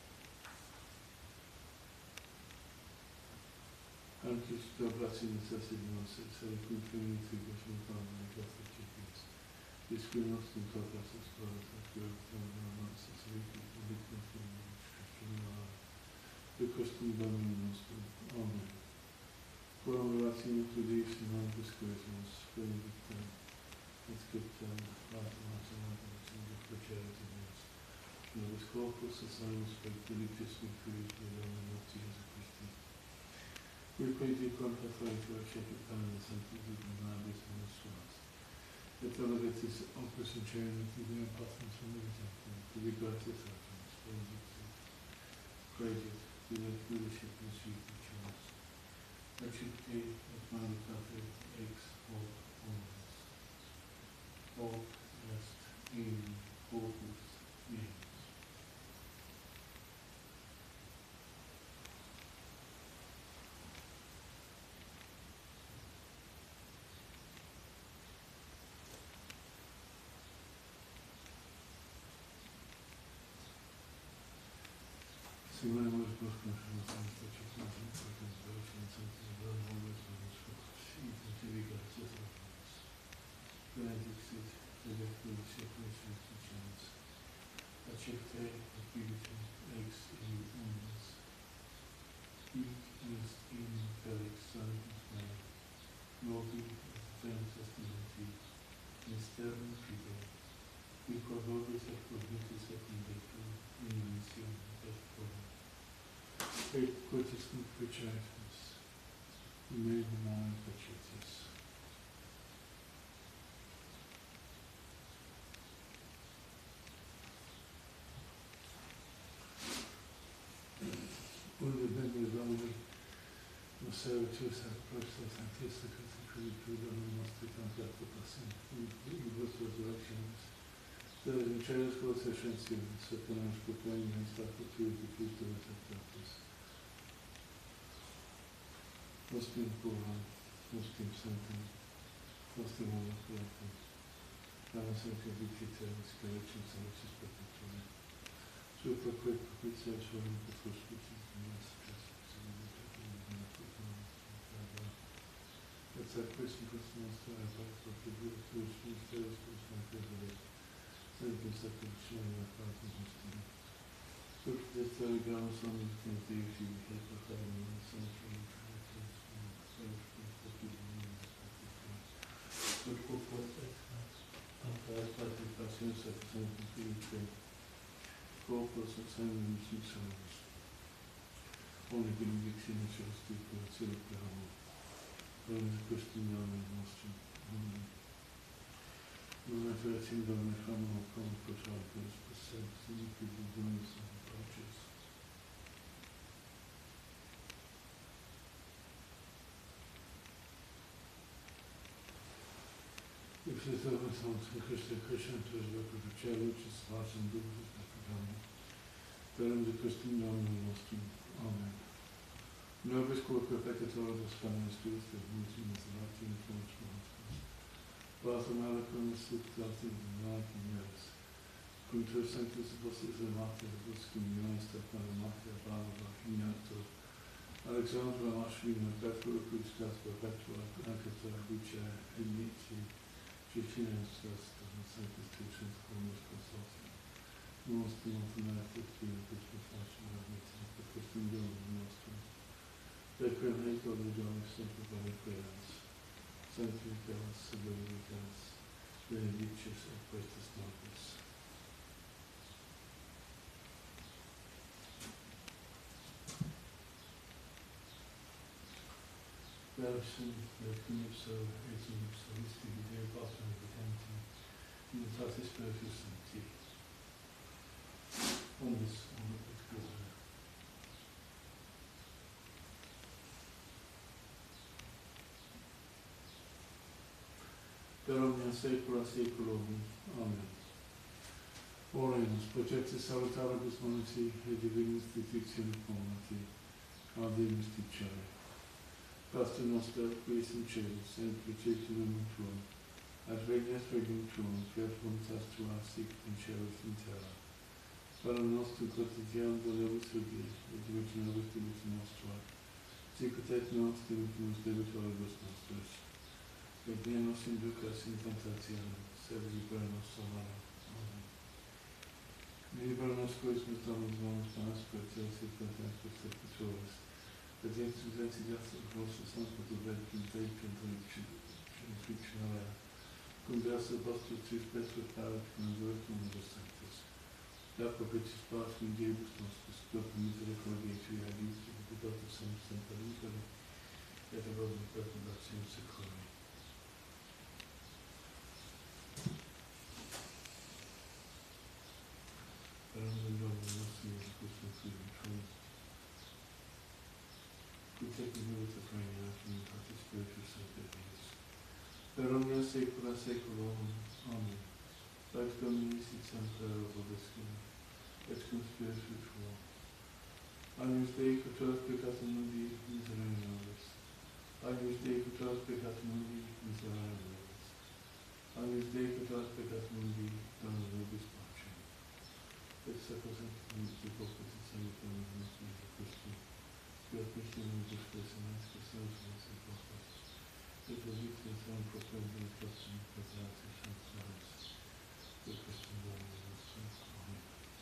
Anche sto grazie necessiti nostri, sarei confiniti che sono tanti nei Catholic Churches. This will not seem to us as far as the pure from our master, so we can live with the Christian life. The Christian Dominum nostrum. Amen. For our relating to these in our discourses, very good time. Let's get um, right mass and others and get for charity news. Novus corpus, the silence, but delictus and creed, the Roman of Jesus Christi. We pray thee, contra fare to our shepherd kindness and to thee, and our wisdom and strength. Et elevatis opus in charity, the apostles from the example, to be gratis servants, praise it, praise it, to the leadership and sweet chance. Accepte et manicate ex hoc omnes. Hoc est in corpus meus. Signore, voi sposco sono sempre circostanze, perché svolge in santi di buon nome sono sfrutti, intensivi grazie a Dio. Benedixit, electus, sequentis, chance. Accepte, activity, ex in omnes. Hic est in felix sanctus mea, novi et fem testamenti, mysterium fidei, qui quod vobis et probitis et indectum, in mission et forum. Et quotis nunc precaritas, me humane pacetis. Unde bene Domini, nos servitus et prostos antisticus et creditum nostri tantiato passem, in vos resurrectionis, There in Charis quod sescensionis, secunaris proclaiming in stato tuo diffuso et actatus. Nostrum puram, nostrum sanctum, nostrum omnipotentem, namus sancta viciteris, correctum salutis perpetuum. Super quid propitiae suam petrus vicis, nostris, et sacris in Christum nostro abat, contribuit tuus mysteris tuus manifestis. Sempre sacrificio nella parte giusta. Sotto questo regalo sono i tempi che portare nel senso di Sotto questa partecipazione Sense of Sanctification, Corpus of Sanctification, Use of Sarum, Only Benediction and Chastity for the Seal of the Hour, Rome the Christian Young and Nostrum, Amen. Non attraction done the family of common protagonist, percent, significant wounds and approaches. If the servant sounds the Christian Christian to his work of the chair, which is large and good, is like a family. Rome the Christian Young and Nostrum, Amen. Nervous core perfector of Spanish truth, the meeting is the right influence for us. Bath of Malacon, Sip Latin, and Liking Years. Culture Sanctus Apostles and Martyr, Buskin, United, Martyr, Barbara, Hinato, Alexandra, Ashwin, Petra, Kuchkas, Petra, Agatha, Bucha, Enichi, Chichina, Trust, and Sanctus Tuitions, Commerce Consulting. Most of America, Tina, Christmas Fashion, Meeting, the Christian Girl, and Nostrum. Baker and Hake of the John, Central Valley Prayers. Sanctuary Gas, Suburban Gas, Benedictus, and Prestus Marcus. Versen, Lecunipso, Etunipso, Istibide, Bottom, Videnti, Mutatis Spiritus Sancti. Omnis, omnis et gloria. Per omnia saecula saeculorum. Amen. Oremus, projectus salutaribus moniti, et divinus detectione formati, audimus dicere. Pastor noster, quis in celis, et preceptum tuum, ad regnas regnum tuum, fiat voluntas tua, sic in celis in terra. Panem nostrum quotidianum donebus hodie, et dimitte nobis debita nostra, sic et nos dimittimus debitoribus nostris. Et ne nos inducas in tentationem, sed libera nos a malo. Amen. Libera nos quoismus dominus bonus panis spiritus et contemptus sepulturis, et instrumenti gastum nostrum sanctum verbum deicum trinctionaria, cum versa vostro tris Petrus parat cum virtum unibus sanctus. Da propitius patrum Deus nostris, proprio misericordiae tui adiuti, et dotus sanctus sancta libera, et erodum perturbatio seculi. Per omnem Domini nostrum Iesus Christus, Filii tuus, qui tecum vivit regnat in Patris Spiritus Sancti Deus, per omnia saecula saeculorum. Amen. Pax Domini sit semper vobiscum, et cum spiritu tuo. Agnus Dei, qui tollis peccatum mundi, miserere nobis. Agnus Dei, qui tollis peccatum mundi, miserere nobis. Agnus Dei, qui tollis peccatum mundi, dona nobis pacem. Et sacro sanctum Dei corpus et sanguis Dominus nostrum Iesus Christus, qui ad Christum unibus Christus, Christus et corpus, et ad victis et proclamatum Christum preservatio sanctus, et Christum Dominus nostrum. Amen.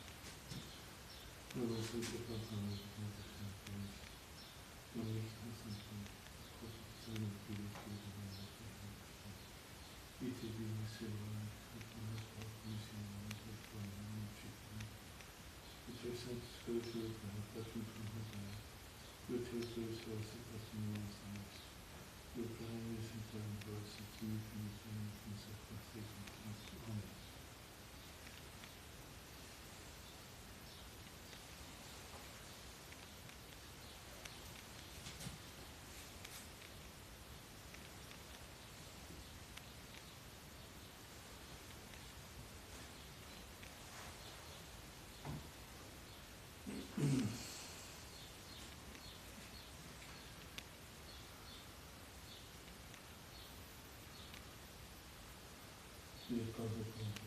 Nobis et proclamatum Christus sanctus, Dominus sanctum, corpus sanguis Filii tuis Dominus nostrum, ite divis servae, et nos proclamatum et proclamatum et sanctus Spiritus et Patrum tuum, et Christus et Sanctus Nostrum, et Praemus in terram vos et timidimus in sacrificium. Amen. Deus Pai,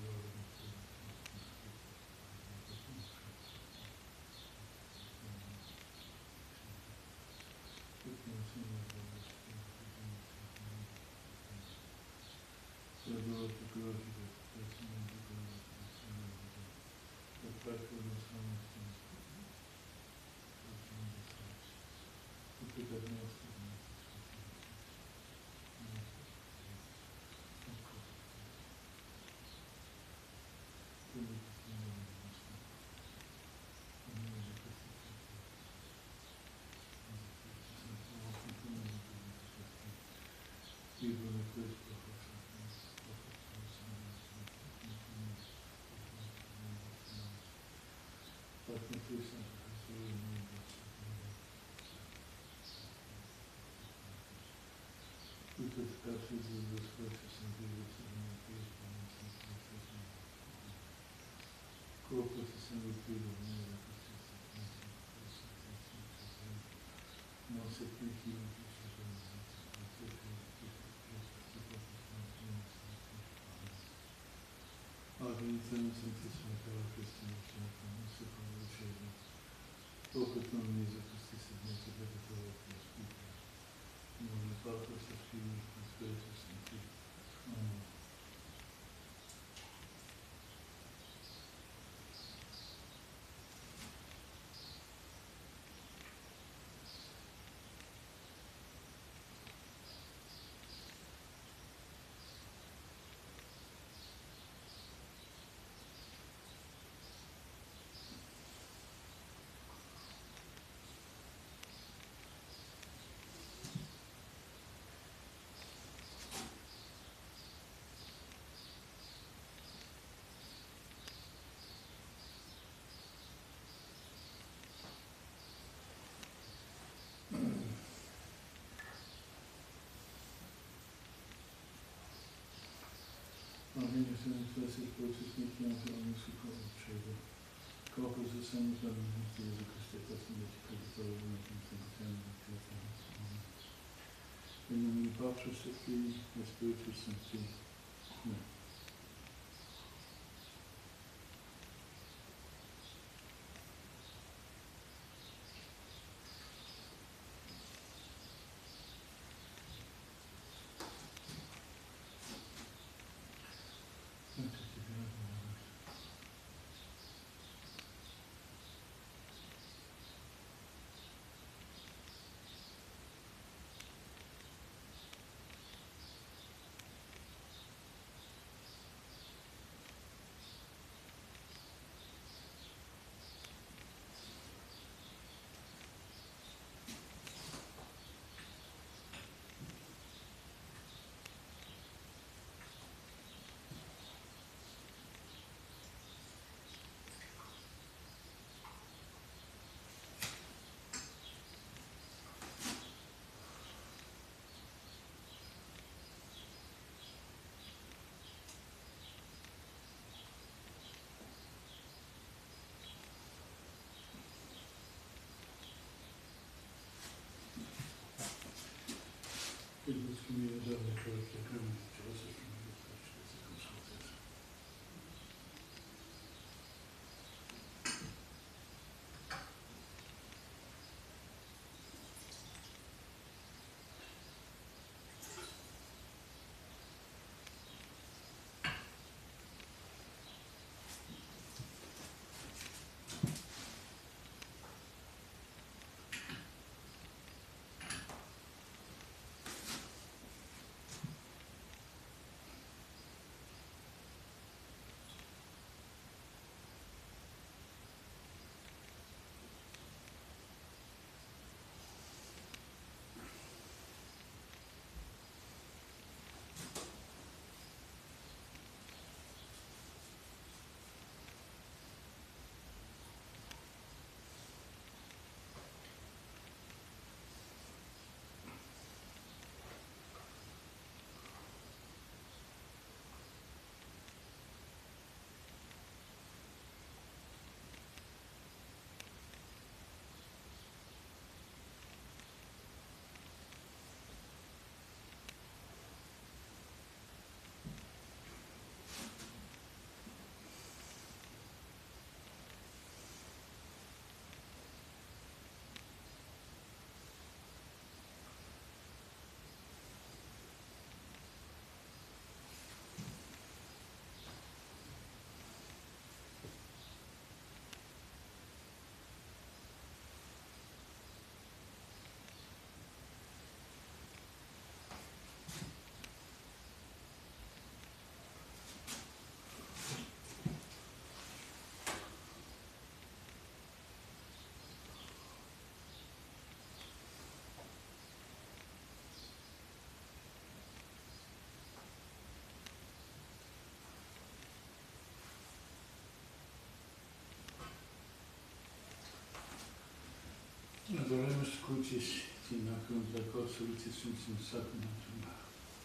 Adoremos escuches, sin la contra cosa, which is in second.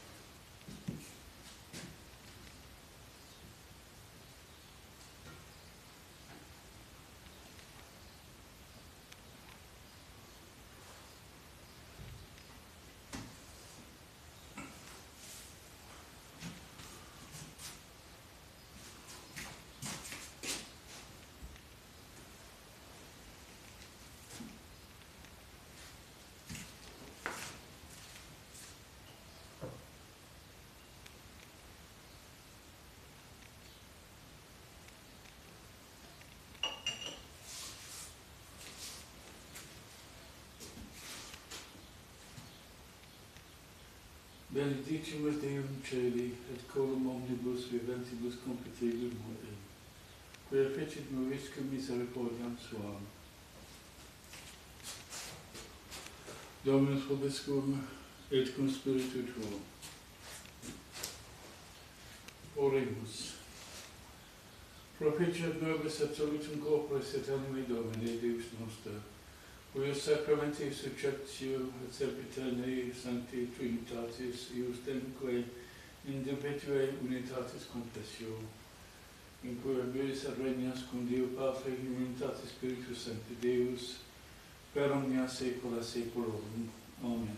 Benedictimus Deum Celi, et coram omnibus viventibus competibus mortem. Quia fecit moviscum misericordiam suam. Dominus vobiscum, et cum spiritu tuo. Oremus. Propitiat nobis absolutum corporis et animi Domini, Deus noster, cuius sacramenti subjectio et sempiternei sancti Trinitatis, ius demque in debitue unitatis confessio, in cui vivis et regnas cum Deo Patre in unitatis Spiritus Sancti Deus, per omnia saecula saeculorum. Amen.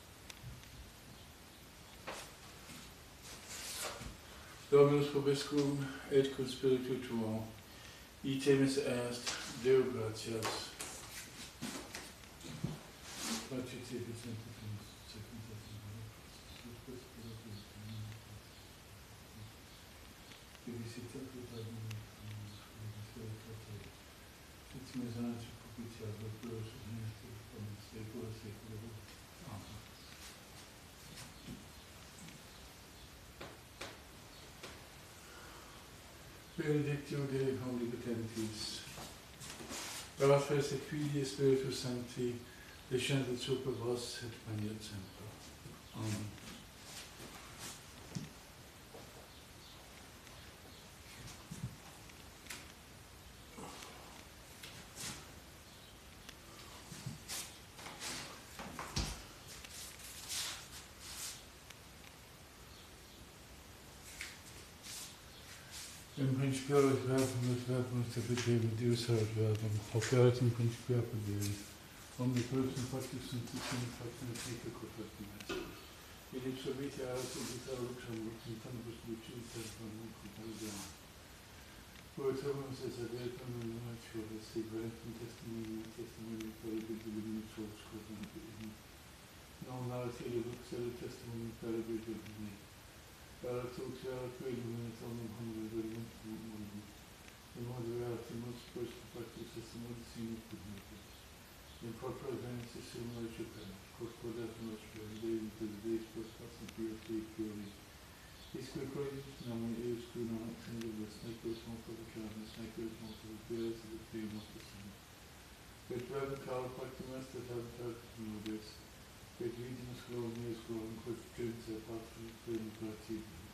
Dominus vobiscum, et cum spiritu tuo, itemis est, Deo gratias. Benedictio Dei omnipotentis, Patris et Filii et Spiritus Sancti, descendet super vos et maniat semper. Amen. In principio et verbum et verbum et habitavit Deus erat verbum, hoc erat in principio apud Dei, omnipotens factus sunt sunt factum et nihil factum est. In ipso vitae erat in vita luxam luxam tanibus lucis et bonum comparium. Quotumus est adetum in natio est sequentum testimonium testimonium paribus divini solis quodam in non narratire lux et testimonium paribus divini. Erat ux erat quaedum et omnium hominum verbum mundi. In modo erat imus post factus est modus sinus pugnatus. In propria genesis sum recipere, quod quodat nostrum Dei inter Deis post factum pius Dei priori. Isque proius nomen eius qui non extendibus, nequis multiplicamus, nequis multiplicamus, et Dei nostris sum. Et verbum caro factum est, et habitatus nobis, et vidimus glorum eius glorum quod gens et patrum plenum gratiae.